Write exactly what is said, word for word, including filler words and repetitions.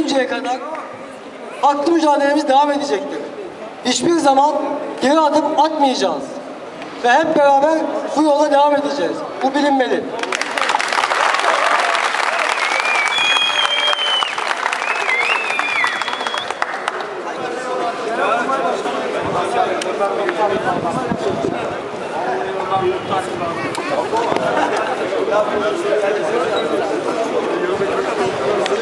ölünceye kadar haklı mücadelemiz devam edecektir. Hiçbir zaman geri adım atmayacağız. Ve hep beraber bu yola devam edeceğiz. Bu bilinmeli.